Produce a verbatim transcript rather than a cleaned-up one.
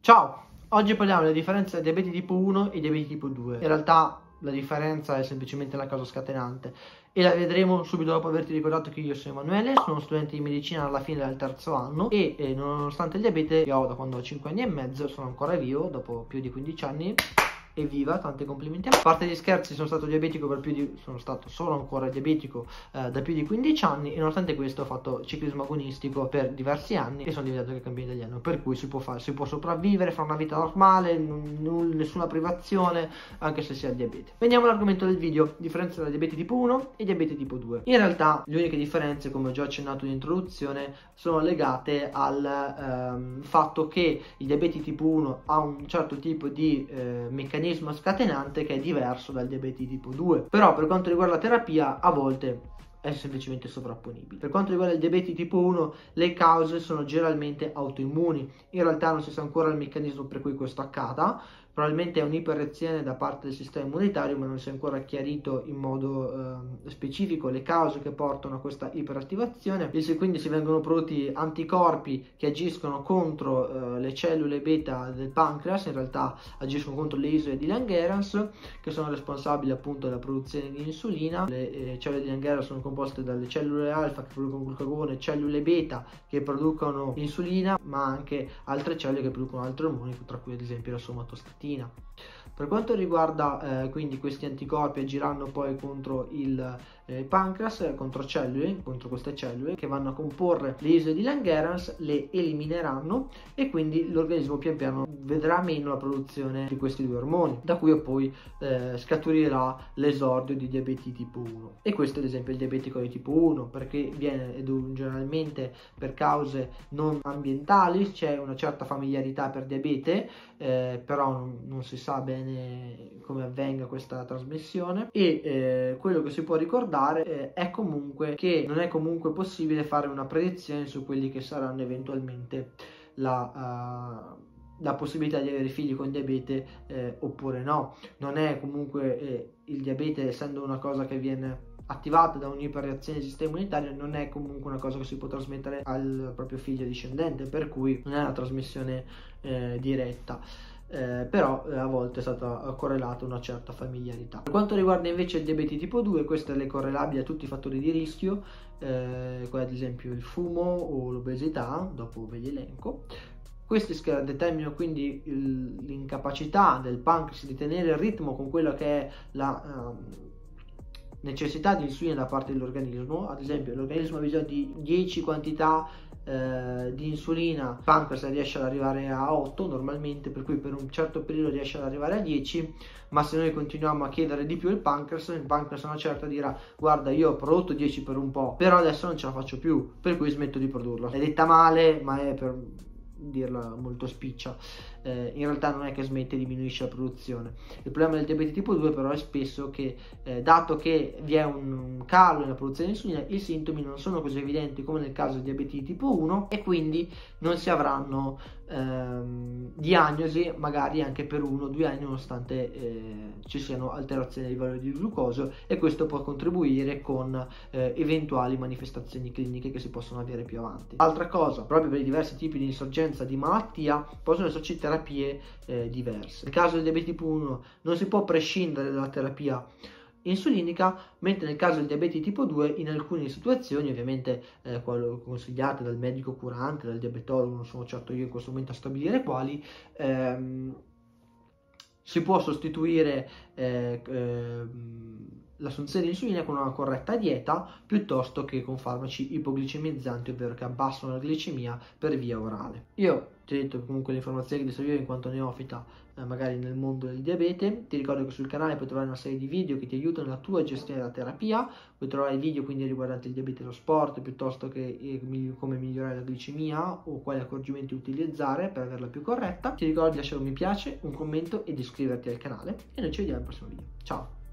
Ciao, oggi parliamo della differenza tra diabete tipo uno e diabete tipo due. In realtà la differenza è semplicemente la causa scatenante e la vedremo subito dopo averti ricordato che io sono Emanuele, sono studente di medicina alla fine del terzo anno e eh, nonostante il diabete che ho da quando ho cinque anni e mezzo, sono ancora vivo dopo più di quindici anni. Evviva, tanti complimenti. A parte gli scherzi, sono stato diabetico per più di sono stato solo ancora diabetico eh, da più di quindici anni e nonostante questo ho fatto ciclismo agonistico per diversi anni e sono diventato campione italiano, per cui si può fare, si può sopravvivere, fare una vita normale, n- nessuna privazione, anche se si ha il diabete. Veniamo all'argomento del video: differenza tra diabete tipo uno e diabete tipo due. In realtà le uniche differenze, come ho già accennato in introduzione, sono legate al ehm, fatto che il diabete tipo uno ha un certo tipo di eh, meccanismo scatenante che è diverso dal diabete tipo due. Però per quanto riguarda la terapia, a volte è semplicemente sovrapponibile. Per quanto riguarda il diabete tipo uno, le cause sono generalmente autoimmuni. In realtà non si sa ancora il meccanismo per cui questo accada. Probabilmente è un'iperreazione da parte del sistema immunitario, ma non si è ancora chiarito in modo eh, specifico le cause che portano a questa iperattivazione. E quindi si vengono prodotti anticorpi che agiscono contro eh, le cellule beta del pancreas, in realtà agiscono contro le isole di Langerhans, che sono responsabili appunto della produzione di insulina. Le eh, cellule di Langerhans sono composte dalle cellule alfa che producono glucagone, cellule beta che producono insulina, ma anche altre cellule che producono altri ormoni, tra cui ad esempio la somatostatina. Per quanto riguarda eh, quindi questi anticorpi agiranno poi contro il eh, pancreas, contro cellule, contro queste cellule che vanno a comporre le isole di Langerhans, le elimineranno e quindi l'organismo pian piano vedrà meno la produzione di questi due ormoni, da cui poi eh, scaturirà l'esordio di diabete tipo uno. E questo è ad esempio il diabetico di tipo uno, perché viene generalmente per cause non ambientali, c'è una certa familiarità per diabete, eh, però non, non si sa bene come avvenga questa trasmissione e eh, quello che si può ricordare eh, è comunque che non è comunque possibile fare una predizione su quelli che saranno eventualmente la, uh, la possibilità di avere figli con diabete eh, oppure no. Non è comunque eh, il diabete, essendo una cosa che viene attivata da un'iperreazione del sistema immunitario, non è comunque una cosa che si può trasmettere al proprio figlio discendente, per cui non è una trasmissione eh, diretta. Eh, però eh, a volte è stata correlata una certa familiarità. Per quanto riguarda invece il diabete tipo due, questo è correlabile a tutti i fattori di rischio, eh, come ad esempio il fumo o l'obesità, dopo ve li elenco. Questi determinano quindi l'incapacità del pancreas di tenere il ritmo con quello che è la um, necessità di insulina da parte dell'organismo. Ad esempio l'organismo ha bisogno di dieci quantità eh, di insulina, il pancreas riesce ad arrivare a otto normalmente, per cui per un certo periodo riesce ad arrivare a dieci, ma se noi continuiamo a chiedere di più il pancreas, il pancreas a una certa dirà: guarda, io ho prodotto dieci per un po', però adesso non ce la faccio più, per cui smetto di produrlo. È detta male, ma è per dirla molto spiccia. Eh, in realtà non è che smette e diminuisce la produzione. Il problema del diabete tipo due però è spesso che eh, dato che vi è un, un calo nella produzione di insulina, i sintomi non sono così evidenti come nel caso del diabete tipo uno e quindi non si avranno ehm, diagnosi magari anche per uno o due anni, nonostante eh, ci siano alterazioni dei valori di glucosio, e questo può contribuire con eh, eventuali manifestazioni cliniche che si possono avere più avanti. Altra cosa, proprio per i diversi tipi di insorgenza di malattia possono esserci terapie eh, diverse. Nel caso del diabete tipo uno non si può prescindere dalla terapia insulinica, mentre nel caso del diabete tipo due in alcune situazioni, ovviamente eh, consigliate dal medico curante, dal diabetologo, non sono certo io in questo momento a stabilire quali, ehm, si può sostituire eh, eh, l'assunzione di insulina con una corretta dieta piuttosto che con farmaci ipoglicemizzanti, ovvero che abbassano la glicemia per via orale. Io ti ho detto comunque le informazioni che ti servivo in quanto neofita eh, magari nel mondo del diabete. Ti ricordo che sul canale puoi trovare una serie di video che ti aiutano nella tua gestione della terapia, puoi trovare video quindi riguardanti il diabete e lo sport, piuttosto che eh, come migliorare la glicemia o quali accorgimenti utilizzare per averla più corretta. Ti ricordo di lasciare un mi piace, un commento e di iscriverti al canale e noi ci vediamo al prossimo video. Ciao!